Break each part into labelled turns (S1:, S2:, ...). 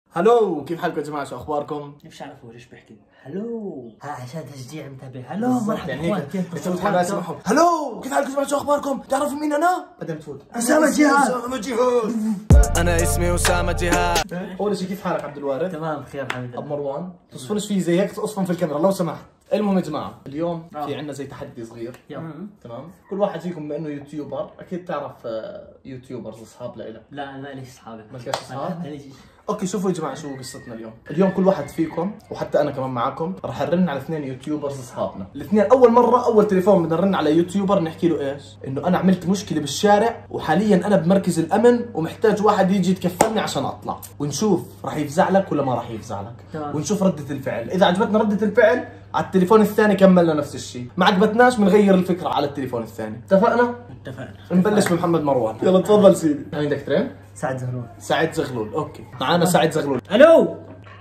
S1: هلو، كيف حالكم يا جماعه؟ شو اخباركم؟
S2: مش عارفوا ليش بحكي هلو عشان تشجيع متابع. هلو مرحبا
S1: يعني هيك بتفوت حماس معهم. هلو، كيف حالكم يا جماعه؟ شو اخباركم؟ تعرفوا مين انا؟ بعدين بتفوت
S2: أسامة جهاد.
S3: انا اسمي اسامه جهاد.
S1: اول شيء كيف حالك عبد الوارث؟
S2: تمام بخير الحمد لله.
S1: ابو مروان، تصفنش فيه زي هيك، تصفن في الكاميرا لو سمحت. المهم يا جماعه، اليوم في عندنا زي تحدي صغير. تمام، كل واحد فيكم بما انه يوتيوبر اكيد تعرف يوتيوبرز اصحاب لإلك.
S2: لا انا ماليش اصحابي.
S1: ما لكاش اصحاب؟ اوكي، شوفوا يا جماعه شو قصتنا اليوم كل واحد فيكم وحتى انا كمان معاكم راح نرن على اثنين يوتيوبرز اصحابنا، الاثنين اول مره اول تليفون بدنا نرن على يوتيوبر نحكي له ايش؟ انه انا عملت مشكله بالشارع وحاليا انا بمركز الامن ومحتاج واحد يجي يتكفلني عشان اطلع، ونشوف راح يفزع لك ولا ما راح يفزع لك، ونشوف رده الفعل، اذا عجبتنا رده الفعل على التليفون الثاني كملنا نفس الشيء، ما عجبتناش بنغير الفكره على التليفون الثاني، اتفقنا؟
S2: اتفقنا.
S1: نبلش بمحمد مروان، يلا تفضل سيدي. مين دكتورين؟
S2: سعد زغلول.
S1: سعد زغلول، اوكي، معانا سعد زغلول.
S2: الو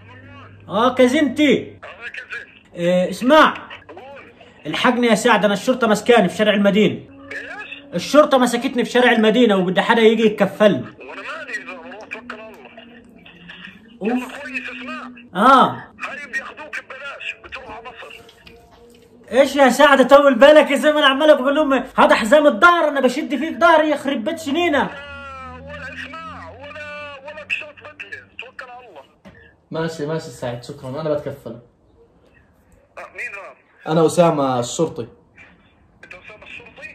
S2: كزنتي. اسمع، الحقني يا سعد، انا الشرطه مسكاني في شارع المدينه. الشرطه مسكتني في شارع المدينه وبدي حدا يجي يتكفلني.
S4: وانا مالي اذا روح توكل على الله. يلا كويس، اسمع. هاي بياخذوك ببلاش، بتروح على مصر.
S2: ايش يا سعد طول بالك يا زلمه، انا عمال بقول لهم هذا حزام الظهر، انا بشد فيك ظهري يخرب بيت سنينه.
S4: ولا اسمع ولا بشوط بدله، توكل على الله.
S1: ماشي سعد، شكرا، انا بتكفل.
S4: مين هذا؟
S1: انا اسامه الشرطي.
S4: انت اسامه الشرطي؟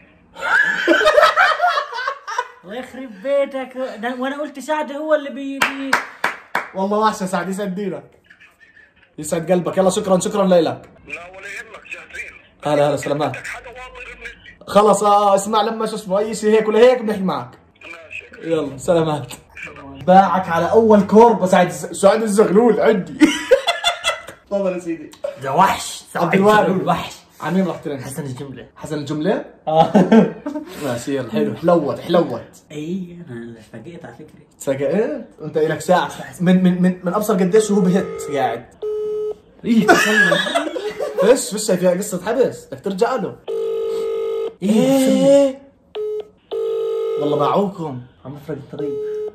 S2: الله يخرب بيتك، وانا قلت سعد هو اللي بي
S1: والله وحشه سعد، يسعد دينك، يسعد قلبك. يلا شكرا لك.
S4: لا ولا يهمك، جاهزين.
S1: هلا سلامات.
S4: بدك حدا واطي رنلي.
S1: خلص اسمع، لما شو اسمه اي شيء هيك ولا هيك بنحكي معك.
S4: ماشي،
S1: يلا سلامات. باعك على اول كورب سعد الزغلول عندي. تفضل يا سيدي.
S2: ده وحش
S1: عبد الوارث
S2: وحش.
S1: عن مين راح ترن؟
S2: حسن الجمله.
S1: حسن الجمله؟ ماشي، يلا حلو، حلوت.
S2: اي انا فاجئت على فكره.
S1: تفاجئت؟ انت الك ساعه من ابصر قديش وهو بهت قاعد. فيش فيها قصه حبس، بدك ترجع له. ايه والله باعوكم،
S2: عم بفرق الطريق.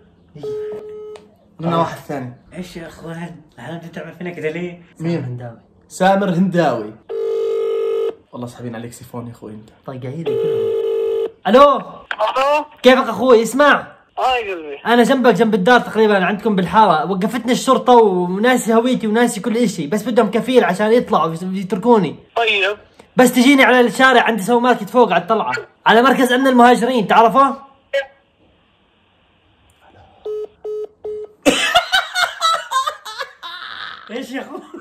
S1: منا واحد ثاني.
S2: ايش يا اخوان، هلا بدي تعمل فينا كذا ليه؟
S1: مين؟
S2: هنداوي.
S1: سامر هنداوي. والله سحبين عليك سيفون يا اخوي انت.
S2: طيقعيني كلهم. الو كيفك اخوي؟ اسمع،
S4: هاي قلبي.
S2: انا جنب الدار تقريبا عندكم بالحاره، وقفتني الشرطه وناسي هويتي وناسي كل شيء، بس بدهم كفيل عشان يطلعوا يتركوني.
S4: طيب
S2: بس تجيني على الشارع عندي سوبر ماركت فوق على الطلعه، على مركز امن المهاجرين، تعرفه؟ ايش يا اخوي؟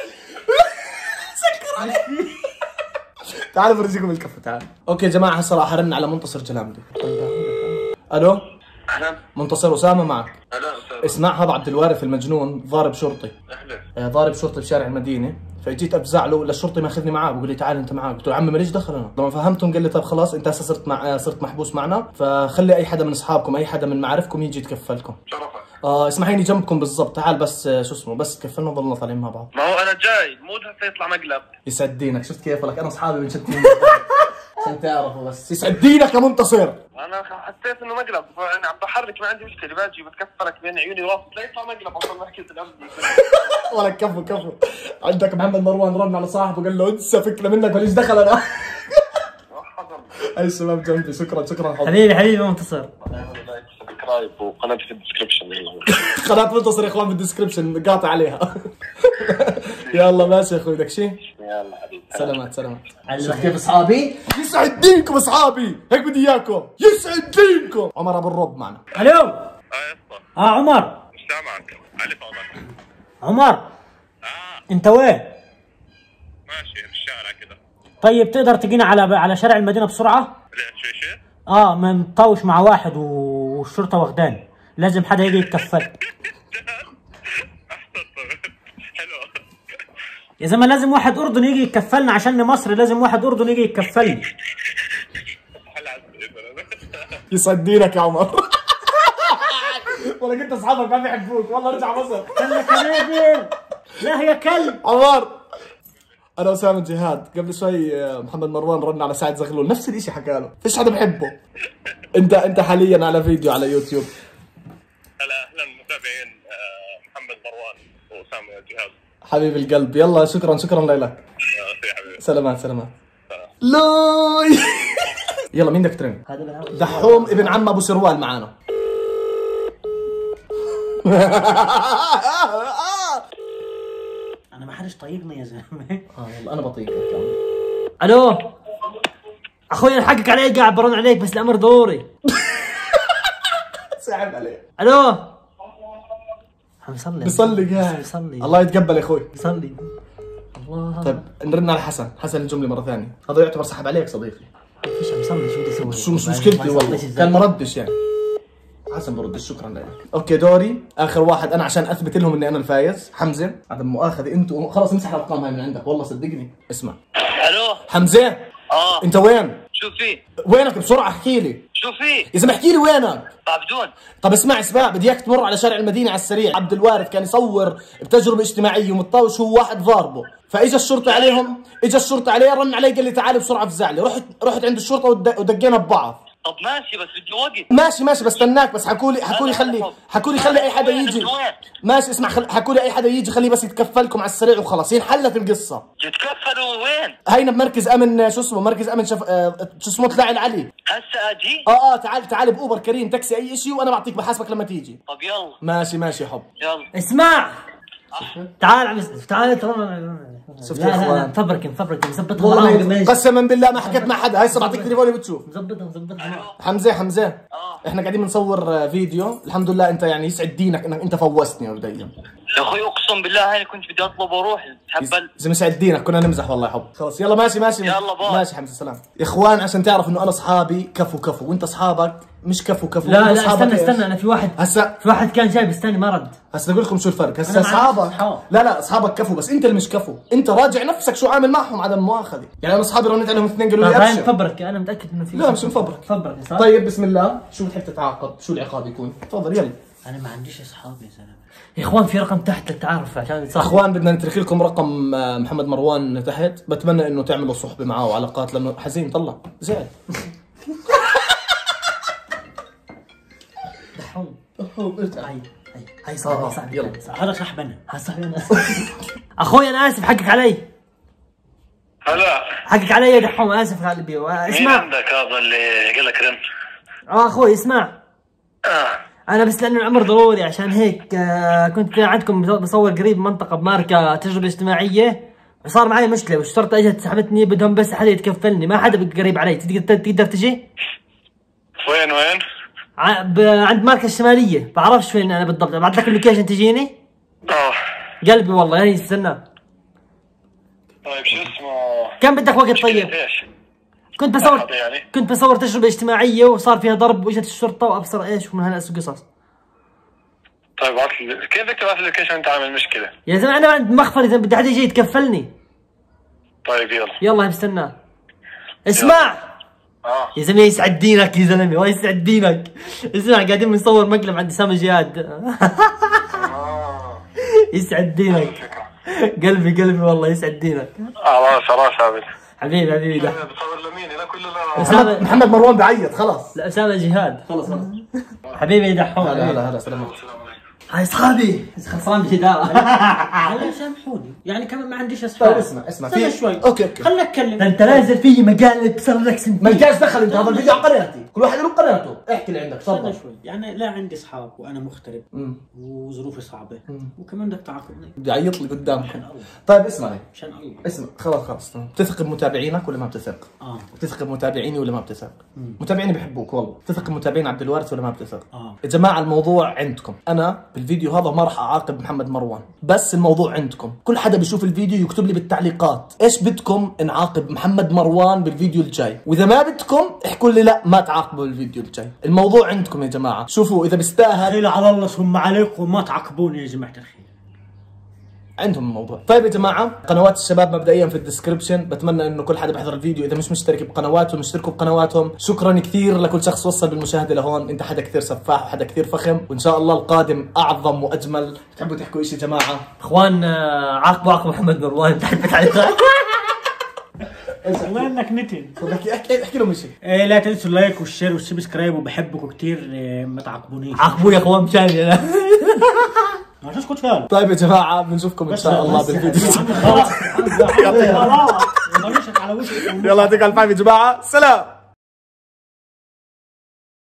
S1: سكر عليك. تعالوا برزقكم الكفه، تعال. اوكي يا جماعه، هسه راح ارن على منتصر جلامدي. الو
S4: اهلا.
S1: منتصر، اسامه معك.
S4: اهلا.
S1: اسمع، هذا عبد الوارث المجنون ضارب شرطي.
S4: اهلا.
S1: ضارب شرطي بشارع المدينه، فجيت افزع له للشرطي ماخذني معاه، بقول لي تعال انت معاه، قلت له يا عمي ماليش دخل انا. لما فهمتهم قال لي طب خلاص انت هسه صرت محبوس معنا، فخلي اي حدا من اصحابكم اي حدا من معارفكم يجي يتكفلكم.
S4: شرفك.
S1: اسمحيني جنبكم بالضبط، تعال بس شو اسمه، بس تكفلنا وضلنا طالعين مع بعض.
S4: ما هو انا جاي، مو هسه يطلع مقلب.
S1: يسعد دينك، شفت كيف لك انا اصحابي بنشتين. عشان تعرفوا بس. يسعد دينك يا منتصر.
S4: انا حسيت انه مقلب، انا عم بحرك، ما عندي مشكله، باجي بتكفلك بين عيوني وراسي، لا يطلع مقلب اصلا ما حكيت الامن.
S1: ولا كفو. عندك محمد مروان رن على صاحبه قال له انسى فكره منك ماليش دخل انا. هاي الشباب جنبي، شكرا
S2: حبيبي منتصر.
S4: سبسكرايب وقناتي في الديسكربشن.
S1: قناة منتصر يا اخوان بالديسكربشن، قاطع عليها. يلا ماشي يا اخوي، بدك شيء؟
S4: يلا حبيبي،
S1: سلامات.
S2: كيف اصحابي؟
S1: يسعد دينكم اصحابي، هيك بدي اياكم، يسعد دينكم. عمر ابو الرب معنا.
S2: الو.
S4: يا اسطى.
S2: عمر.
S4: مش سامعك، علي فاضل.
S2: عمر. انت وين؟
S4: ماشي في الشارع كده.
S2: طيب تقدر تجينا على شارع المدينه بسرعه؟
S4: ليش شيء؟
S2: مطوش مع واحد والشرطه واخداني، لازم حدا يجي يتكفل.
S4: حلو.
S2: يا زلمه لازم واحد اردني يجي يتكفلنا، عشان مصري لازم واحد اردني يجي يتكفلني.
S1: يسعد دينك يا عمر. والله كنت اصحابك ما بيحبوك، والله ارجع مصر.
S2: كلك نادر، لا يا كلب.
S1: عمر، انا اسامه جهاد. قبل شوي محمد مروان رن على سعد زغلول، نفس الشيء حكى له، فيش حدا بحبه. انت حاليا على فيديو على يوتيوب.
S4: هلا اهلا متابعين محمد مروان. مروان واسامه جهاد.
S1: حبيب القلب، يلا شكرا لك.
S4: في حبيبي.
S1: سلامات. لوي. يلا مين بدك ترن؟ دحوم ابن عم ابو سروال معانا.
S2: انا ما حدش طايقني يا زلمه.
S1: يلا انا بطيقك.
S2: الو اخوي، الحقك علي، قاعد برن عليك بس الامر ضروري.
S1: صعب عليه.
S2: الو بصلي
S1: قاعد.
S2: بصلي.
S1: الله يتقبل يا اخوي.
S2: بصلي. الله.
S1: طيب نرن على حسن الجمله مره ثانيه. هذا يعتبر سحب عليك صديقي.
S2: ايش عم بصلي؟ شو بدي اسوي؟
S1: شو مش مشكلتي والله، كان ما ردش يعني. حسن بردش. شكرا لك. اوكي دوري اخر واحد انا عشان اثبت لهم اني انا الفايز. حمزه عدم مؤاخذه، انتوا خلص امسح الارقام هاي من عندك والله صدقني. اسمع.
S4: الو
S1: حمزه. انت وين؟
S4: شو في؟
S1: وينك بسرعه احكي لي.
S4: شو في؟
S1: يا زلمه احكي لي وينك.
S4: عبدون.
S1: طب اسمع بدي اياك تمر على شارع المدينه على السريع. عبد الوارث كان يصور بتجربه اجتماعيه ومتطاوش هو واحد ضاربه، فاجى الشرطه عليهم، عليه رن علي قال لي تعال بسرعه افزع. رحت عند الشرطه ودقينا ببعض.
S4: طب ماشي بس بدي وقت.
S1: ماشي بستناك، بس حكوا لي خلي اي حدا يجي. ماشي اسمع، حكوا لي اي حدا يجي خليه بس يتكفلكم على السريع وخلاص، هي انحلت القصه.
S4: يتكفلوا وين؟
S1: هينا بمركز امن شو اسمه طلع العلي.
S4: هسه اجي؟
S1: تعال باوبر كريم تاكسي اي شيء وانا بعطيك بحاسبك لما تيجي.
S4: طب يلا.
S1: ماشي يا حب.
S4: يلا
S2: اسمع. تعال
S1: شفت يا اخوان؟
S2: مفبرك مظبطها
S1: والله قسما بالله ما حكيت مع حدا. هسه بعطيك تليفوني بتشوف.
S2: مظبطها.
S1: حمزه احنا قاعدين بنصور فيديو. الحمد لله انت يعني يسعد دينك انك انت فوزتني مبدئيا.
S4: يا اخوي اقسم بالله هاني كنت بدي اطلب واروح تحبل.
S1: زي يسعد دينك، كنا نمزح والله يا حب. خلص يلا ماشي
S4: يلا باي.
S1: ماشي حمزه سلام. يا اخوان عشان تعرف انه انا اصحابي كفو وانت اصحابك مش كفو.
S2: لا استنى انا في واحد كان جايب، استنى ما رد.
S1: هسه اقول لكم شو الفرق. هسه اصحابك لا اصحابك كفو، بس انت اللي مش كفو. انت راجع نفسك شو عامل معهم عدم مؤاخذه. يعني انا اصحابي رنيت عليهم اثنين قالوا لي ابشر.
S2: مفبرك، انا متاكد انه في.
S1: لا مش مفبرك. طيب بسم الله، شو بتحب تتعاقب؟ شو العقاب يكون؟ تفضل يلا.
S2: انا ما عنديش اصحاب يا زلمه. يا اخوان في رقم تحت للتعارف عشان صح.
S1: اخوان بدنا نترك لكم رقم محمد مروان تحت، بتمنى انه تعملوا صحبه معاه وعلاقات لانه حزين طلع زعل.
S2: هاي صاحبي يلا. هذا صاحبي انا. اخوي انا اسف، حقك علي.
S4: هلا
S2: حقك علي يا دحوم، اسف قلبي. اسمع
S4: مين عندك هذا اللي قال لك رن؟
S2: اخوي اسمع. انا بس لانه العمر ضروري عشان هيك كنت عندكم بصور قريب منطقه بماركه تجربه اجتماعيه، وصار معي مشكله والشرطه اجت سحبتني، بدهم بس حدا يتكفلني، ما حدا قريب علي. تقدر تجي؟
S4: وين؟
S2: عند ماركه الشماليه، بعرفش فين انا بالضبط. ابعث لك اللوكيشن تجيني؟ قلبي والله هي استنى.
S4: طيب شو اسمه؟
S2: كم بدك وقت طيب؟ كنت بصور تجربه اجتماعيه وصار فيها ضرب واجت الشرطه وابصر ايش ومن هالقصص.
S4: طيب كيف بدك تبعث لي اللوكيشن وانت عامل مشكله؟
S2: يا زلمه انا عند مخفر، اذا بدي حدا يجي يتكفلني.
S4: طيب
S2: يلا بستناه. اسمع يا زلمه، يسعد دينك يا زلمه، يسعد دينك. اسمع قاعدين بنصور مقلب عند اسامه جهاد. يسعد دينك قلبي والله، يسعد دينك.
S4: خلاص
S2: حبيبي ده
S4: بتصور لمين؟ لا كله
S1: محمد مروان بعيط خلاص.
S2: لا اسامه جهاد خلص. حبيبي دحوم.
S1: هلا سلام.
S2: هاي اصحابي خسران بجدارة. والله سامحوني يعني كمان ما عنديش اصحاب.
S1: طيب اسمع في شوي. اوكي
S2: خلنا نتكلم. انت نازل في مجال بتصير لك سنتين.
S1: ما لقاش دخل انت، هذا الفيديو على قناتي، كل واحد له قناته. احكي اللي عندك تفضل.
S2: شوي يعني لا عندي اصحاب وانا مغترب وظروفي صعبه وكمان بدك تعاقبني.
S1: بدي اعيط لي قدامك. طيب اسمعني
S2: عشان الله.
S1: اسمع خلاص بتثق بمتابعينك ولا ما بتثق؟ بتثق بمتابعيني ولا ما بتثق؟ متابعيني بحبوك والله. بتثق بمتابعين عبد الوارث ولا ما بتثق؟ يا جماعه الموضوع عندكم. انا بالفيديو هذا ما راح اعاقب محمد مروان، بس الموضوع عندكم. كل حدا بيشوف الفيديو يكتب لي بالتعليقات ايش بدكم نعاقب محمد مروان بالفيديو الجاي، واذا ما بدكم احكوا لي لا ما تعاقبوا بالفيديو الجاي. الموضوع عندكم يا جماعه. شوفوا اذا بيستاهل
S2: خيل على الله ثم عليكم، ما تعاقبوني يا جماعه الخير.
S1: عندهم الموضوع. طيب يا جماعه قنوات الشباب مبدئيا في الديسكربشن، بتمنى انه كل حدا بيحضر الفيديو اذا مش مشترك بقنواتهم يشتركوا بقنواتهم. شكرا كثير لكل شخص وصل بالمشاهده لهون، انت حدا كثير سفاح وحدا كثير فخم، وان شاء الله القادم اعظم واجمل. بتحبوا تحكوا شيء يا جماعه؟ اخوان عاقبوا محمد مروان تحت بالتعليقات.
S2: والله انك نتن.
S1: احكي لهم شيء.
S2: لا تنسوا اللايك والشير والسبسكرايب، وبحبكم كثير. ما تعاقبونيش.
S1: عاقبوا يا اخوان مشان
S5: شو اسكت كان؟
S1: طيب يا جماعه بنشوفكم ان شاء الله بالفيديو.
S5: خلاص
S1: يلا يعطيك الف عافيه يا جماعه، سلام.